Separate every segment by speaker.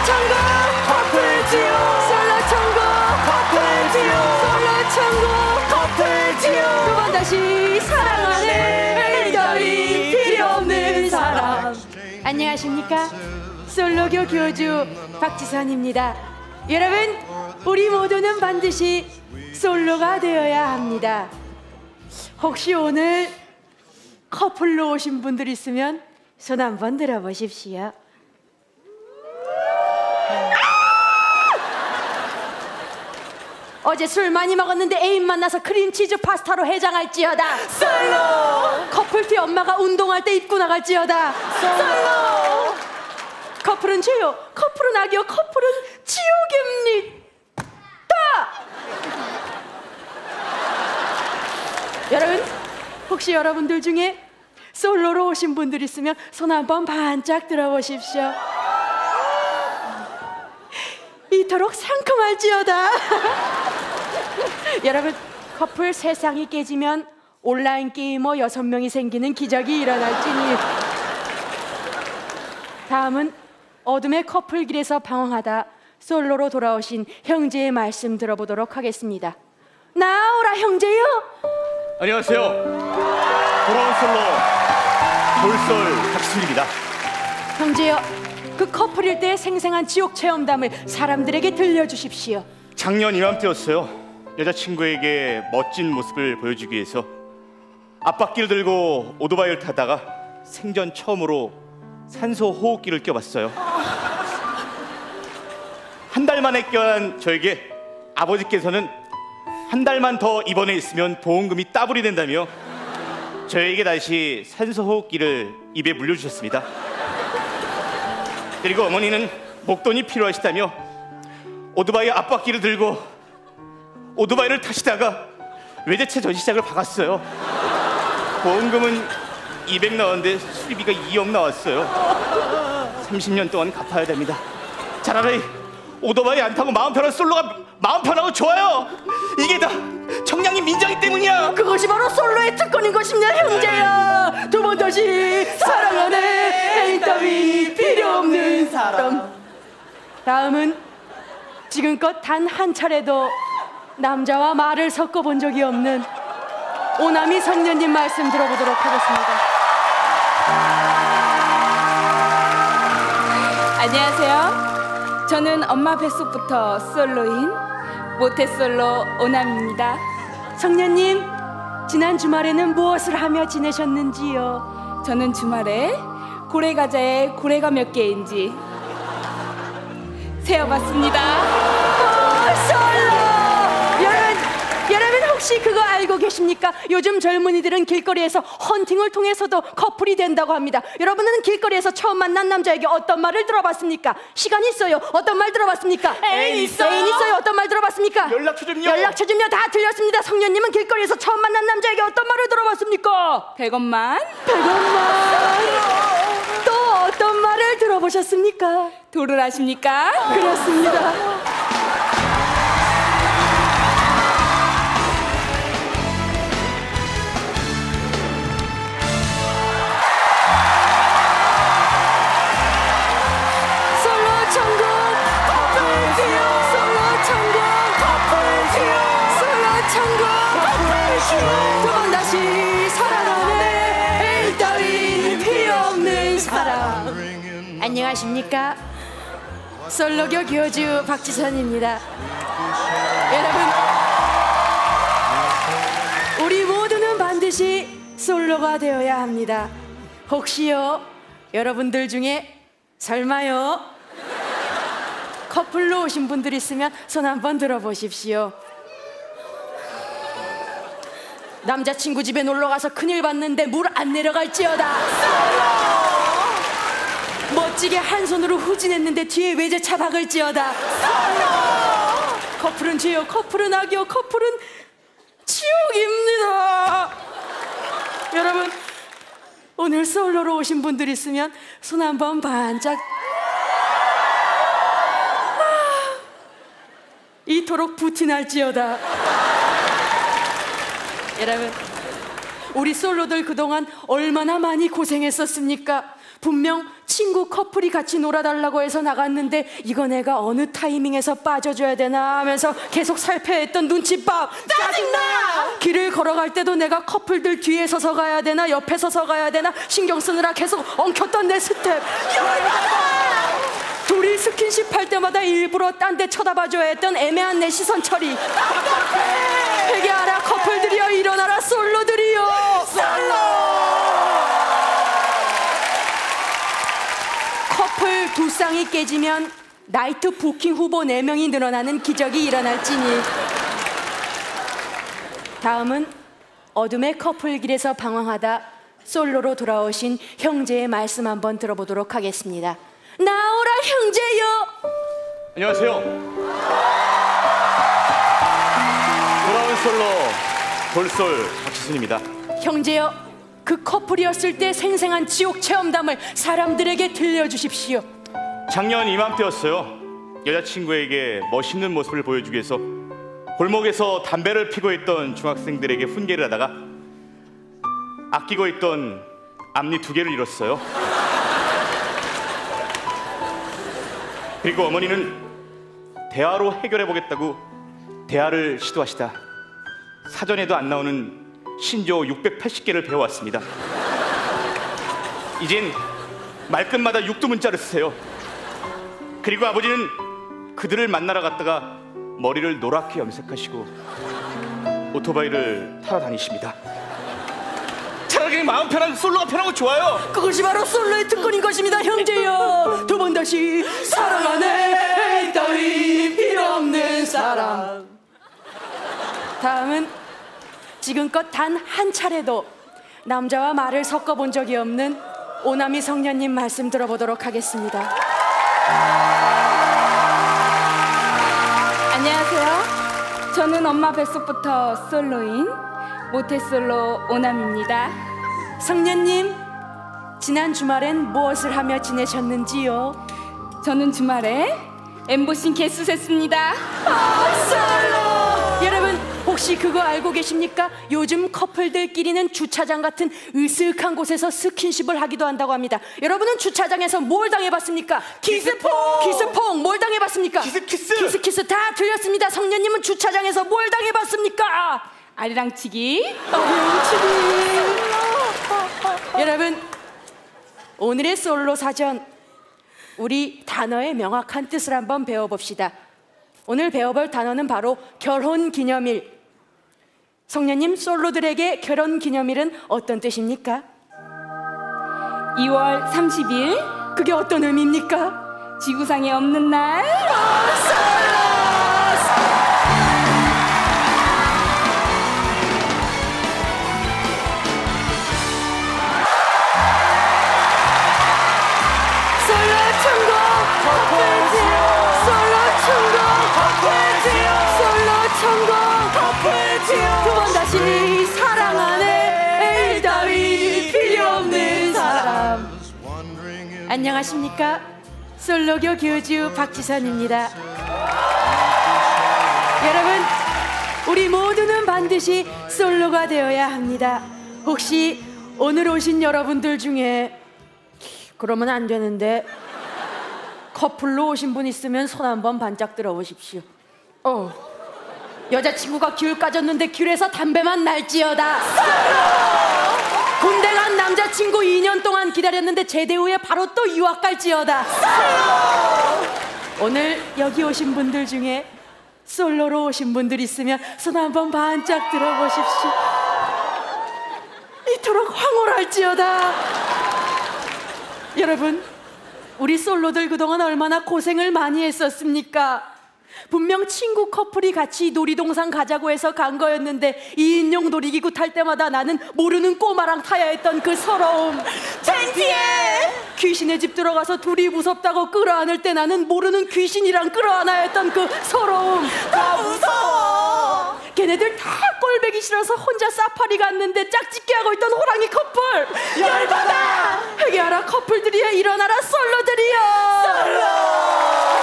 Speaker 1: 천국 커플 듀오 솔로 천국 커플 듀오 솔로 천국 커플 듀오 두 번 다시 사랑하는 별이 필요 없는 사람. 안녕하십니까? 솔로교 교주 박지선입니다. 여러분, 우리 모두는 반드시 솔로가 되어야 합니다. 혹시 오늘 커플로 오신 분들 있으면 손 한번 들어보십시오. 어제 술 많이 먹었는데 애인 만나서 크림치즈 파스타로 해장할지어다. 솔로. 커플티 엄마가 운동할 때 입고 나갈지어다. 솔로. 커플은 죄요, 커플은 악이요, 커플은 지옥입니다. 여러분, 혹시 여러분들 중에 솔로로 오신 분들 있으면 손 한번 반짝 들어보십시오. 이토록 상큼할지어다. 여러분, 커플 3쌍이 깨지면 온라인 게이머 6명이 생기는 기적이 일어날지니. 다음은 어둠의 커플길에서 방황하다 솔로로 돌아오신 형제의 말씀 들어보도록 하겠습니다. 나오라 형제요.
Speaker 2: 안녕하세요. 돌아온 솔로 돌솔 박지순입니다.
Speaker 1: 형제요, 그 커플일 때의 생생한 지옥 체험담을 사람들에게 들려주십시오.
Speaker 2: 작년 이맘때였어요. 여자친구에게 멋진 모습을 보여주기 위해서 앞바퀴를 들고 오토바이를 타다가 생전 처음으로 산소 호흡기를 껴봤어요. 한 달 만에 껴한 저에게 아버지께서는 한 달만 더 입원해 있으면 보험금이 따블이 된다며 저에게 다시 산소 호흡기를 입에 물려주셨습니다. 그리고 어머니는 목돈이 필요하시다며 오토바이 앞바퀴를 들고 오토바이를 타시다가 외제차 전시장을 박았어요. 보험금은 200 나왔는데 수리비가 2억 나왔어요. 30년 동안 갚아야 됩니다. 차라리 오토바이 안 타고 마음 편한 솔로가 마음 편하고 좋아요. 이게 다 청량이 민정이 때문이야.
Speaker 1: 그것이 바로 솔로의 특권인 것입니다 형제야. 두 번 다시 사랑하는 애인 따위 필요 없는 사람. 다음은 지금껏 단 한 차례도 남자와 말을 섞어본 적이 없는 오나미 성녀님 말씀 들어보도록 하겠습니다.
Speaker 3: 안녕하세요. 저는 엄마 뱃속부터 솔로인 모태솔로 오남입니다.
Speaker 1: 성녀님, 지난 주말에는 무엇을 하며 지내셨는지요?
Speaker 3: 저는 주말에 고래과자에 고래가 몇 개인지 세어봤습니다.
Speaker 1: 솔로! 여러분 혹시 그거 알고 계십니까? 요즘 젊은이들은 길거리에서 헌팅을 통해서도 커플이 된다고 합니다. 여러분은 길거리에서 처음 만난 남자에게 어떤 말을 들어봤습니까? 시간 있어요. 어떤 말 들어봤습니까?
Speaker 3: 애인 있어요.
Speaker 1: 애인 있어요. 어떤 말 들어봤습니까?
Speaker 2: 연락처 좀요.
Speaker 1: 연락처 좀요. 다 틀렸습니다. 성녀님은 길거리에서 처음 만난 남자에게 어떤 말을 들어봤습니까?
Speaker 3: 100원만
Speaker 1: 100원만. 또 어떤 말을 들어보셨습니까?
Speaker 3: 도를 아십니까?
Speaker 1: 그렇습니다. 두 번 다시 사랑하네 애인 따윈 필요 없는 사람. 안녕하십니까? 솔로교 교주 박지선입니다. 여러분, 우리 모두는 반드시 솔로가 되어야 합니다. 혹시요, 여러분들 중에 설마요 커플로 오신 분들 있으면 손 한번 들어보십시오. 남자친구 집에 놀러가서 큰일 봤는데 물 안 내려갈지어다. 멋지게 한 손으로 후진했는데 뒤에 외제차 박을지어다. 커플은 죄요, 커플은 악이요, 커플은 지옥입니다. 여러분, 오늘 솔로로 오신 분들 있으면 손 한번 반짝. 이토록 부티날지어다. 여러분, 우리 솔로들 그동안 얼마나 많이 고생했었습니까? 분명 친구 커플이 같이 놀아달라고 해서 나갔는데 이거 내가 어느 타이밍에서 빠져줘야 되나 하면서 계속 살펴야 했던 눈칫밥 짜증나! 길을 걸어갈 때도 내가 커플들 뒤에 서서 가야 되나 옆에 서서 가야 되나 신경 쓰느라 계속 엉켰던 내 스텝 열받아! 둘이 스킨십 할 때마다 일부러 딴 데 쳐다봐줘야 했던 애매한 내 시선 처리 답답해! 회개하라 커플들이여 일어나라 솔로들이여 솔로! 커플 두 쌍이 깨지면 나이트 부킹 후보 4명이 늘어나는 기적이 일어날지니 다음은 어둠의 커플길에서 방황하다 솔로로 돌아오신 형제의 말씀 한번 들어보도록 하겠습니다. 나오라 형제여.
Speaker 2: 안녕하세요. 돌아온 솔로 돌솔 박지순입니다.
Speaker 1: 형제여, 그 커플이었을 때 생생한 지옥 체험담을 사람들에게 들려주십시오.
Speaker 2: 작년 이맘때였어요. 여자친구에게 멋있는 모습을 보여주기 위해서 골목에서 담배를 피고 있던 중학생들에게 훈계를 하다가 아끼고 있던 앞니 2개를 잃었어요. 그리고 어머니는 대화로 해결해보겠다고 대화를 시도하시다 사전에도 안 나오는 신조 680개를 배워왔습니다. 이젠 말끝마다 육두문자를 쓰세요. 그리고 아버지는 그들을 만나러 갔다가 머리를 노랗게 염색하시고 오토바이를 타러 다니십니다. 차라리 마음 편한 솔로가 편하고 좋아요.
Speaker 1: 그것이 바로 솔로의 특권인 것입니다. 형제여, 두 번 다시 사랑하네 에이 따위 필요 없는 사람. 다음은 지금껏 단 한 차례도 남자와 말을 섞어본 적이 없는 오나미 성년님 말씀 들어보도록 하겠습니다.
Speaker 3: 안녕하세요. 저는 엄마 뱃속부터 솔로인 모태솔로 오남입니다.
Speaker 1: 성년님, 지난 주말엔 무엇을 하며 지내셨는지요?
Speaker 3: 저는 주말에 엠보싱 개수했습니다.
Speaker 1: 솔로! 여러분, 혹시 그거 알고 계십니까? 요즘 커플들끼리는 주차장 같은 으슥한 곳에서 스킨십을 하기도 한다고 합니다. 여러분은 주차장에서 뭘 당해봤습니까?
Speaker 2: 키스퐁!
Speaker 1: 키스퐁! 뭘 당해봤습니까?
Speaker 2: 키스키스!
Speaker 1: 키스 다 틀렸습니다. 성년님은 주차장에서 뭘 당해봤습니까?
Speaker 3: 아리랑치기.
Speaker 1: 여러분, 오늘의 솔로 사전, 우리 단어의 명확한 뜻을 한번 배워봅시다. 오늘 배워볼 단어는 바로 결혼기념일. 성년님, 솔로들에게 결혼기념일은 어떤 뜻입니까?
Speaker 3: 2월 30일
Speaker 1: 그게 어떤 의미입니까?
Speaker 3: 지구상에 없는 날.
Speaker 1: 두 번 다시 사랑하네 에이 따위 필요 없는 사람. 안녕하십니까, 솔로교 교주 박지선입니다. 여러분, 우리 모두는 반드시 솔로가 되어야 합니다. 혹시 오늘 오신 여러분들 중에 그러면 안 되는데 커플로 오신 분 있으면 손 한번 반짝 들어보십시오. 여자친구가 귤 까졌는데 귤에서 담배만 날지어다. 군대 간 남자친구 2년 동안 기다렸는데 제대 후에 바로 또 유학 갈지어다. 오늘 여기 오신 분들 중에 솔로로 오신 분들 있으면 손 한번 반짝 들어보십시오. 이토록 황홀할지어다. 여러분, 우리 솔로들 그동안 얼마나 고생을 많이 했었습니까? 분명 친구 커플이 같이 놀이동산 가자고 해서 간 거였는데 2인용 놀이기구 탈 때마다 나는 모르는 꼬마랑 타야 했던 그 서러움. 창피해! 귀신의 집 들어가서 둘이 무섭다고 끌어안을 때 나는 모르는 귀신이랑 끌어안아야 했던 그 서러움. 다 무서워! 걔네들 다 꼴배기 싫어서 혼자 사파리 갔는데 짝짓기 하고 있던 호랑이 커플. 열받아! 회개하라 커플들이여 일어나라 솔로들이여.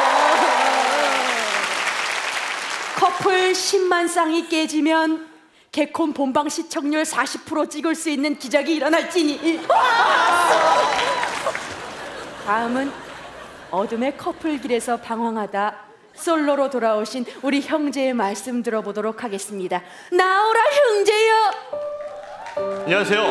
Speaker 1: 커플 10만 쌍이 깨지면 개콘 본방 시청률 40% 찍을 수 있는 기적이 일어날지니. 다음은 어둠의 커플길에서 방황하다 솔로로 돌아오신 우리 형제의 말씀 들어보도록 하겠습니다. 나오라 형제여.
Speaker 2: 안녕하세요.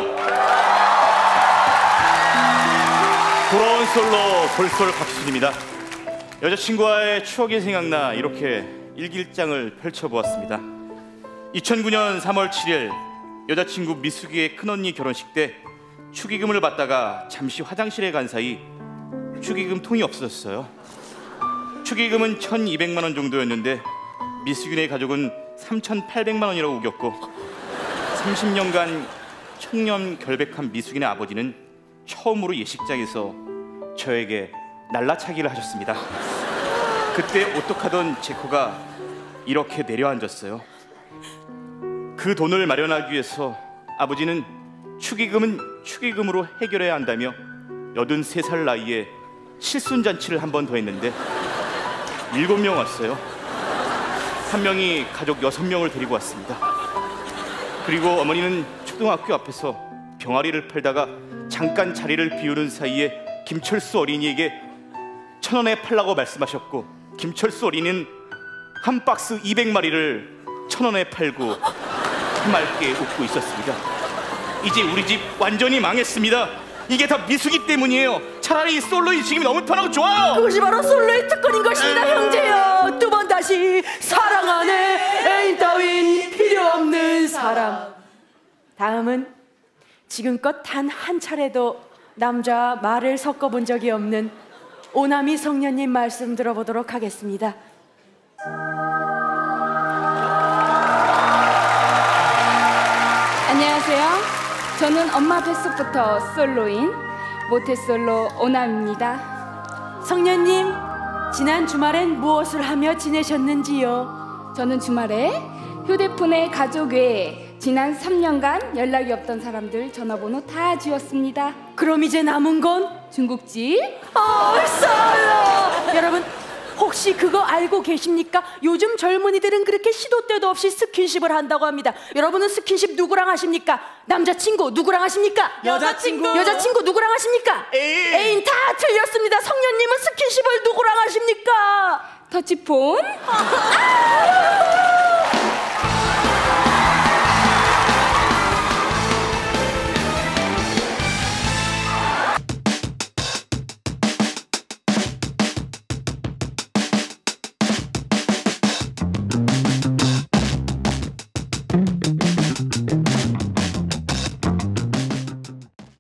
Speaker 2: 돌아온 솔로 솔솔 박수진입니다. 여자친구와의 추억이 생각나 이렇게 일기장을 펼쳐보았습니다. 2009년 3월 7일 여자친구 미숙이의 큰언니 결혼식 때 축의금을 받다가 잠시 화장실에 간 사이 축의금 통이 없어졌어요. 축의금은 1,200만 원 정도였는데 미숙이네 가족은 3,800만 원이라고 우겼고 30년간 청렴 결백한 미숙이네 아버지는 처음으로 예식장에서 저에게 날라차기를 하셨습니다. 그때 오똑하던 제 코가 이렇게 내려앉았어요. 그 돈을 마련하기 위해서 아버지는 축의금은 축의금으로 해결해야 한다며 83살 나이에 칠순잔치를 한 번 더 했는데 7명 왔어요. 한 명이 가족 6명을 데리고 왔습니다. 그리고 어머니는 초등학교 앞에서 병아리를 팔다가 잠깐 자리를 비우는 사이에 김철수 어린이에게 1,000원에 팔라고 말씀하셨고 김철수 어린이는 한 박스 200마리를 1,000원에 팔고 해맑게 웃고 있었습니다. 이제 우리 집 완전히 망했습니다. 이게 다 미숙이 때문이에요. 차라리 솔로인 지금이 너무 편하고 좋아요.
Speaker 1: 그것이 바로 솔로의 특권인 것입니다. 형제여. 두 번 다시 사랑 안에 애인 따윈 필요 없는 사람. 다음은 지금껏 단 한 차례도 남자와 말을 섞어본 적이 없는 오나미 성녀님 말씀 들어보도록 하겠습니다.
Speaker 3: 안녕하세요. 저는 엄마 뱃속부터 솔로인 모태솔로 오남입니다.
Speaker 1: 성녀님, 지난 주말엔 무엇을 하며 지내셨는지요?
Speaker 3: 저는 주말에 휴대폰에 가족 외에 지난 3년간 연락이 없던 사람들 전화번호 다 지웠습니다.
Speaker 1: 그럼 이제 남은 건?
Speaker 3: 중국집.
Speaker 1: 솔로! 여러분, 혹시 그거 알고 계십니까? 요즘 젊은이들은 그렇게 시도 때도 없이 스킨십을 한다고 합니다. 여러분은 스킨십 누구랑 하십니까? 남자친구 누구랑 하십니까?
Speaker 2: 여자친구.
Speaker 1: 여자친구 누구랑 하십니까? 애인 다 틀렸습니다. 성녀님은 스킨십을 누구랑 하십니까?
Speaker 3: 터치폰.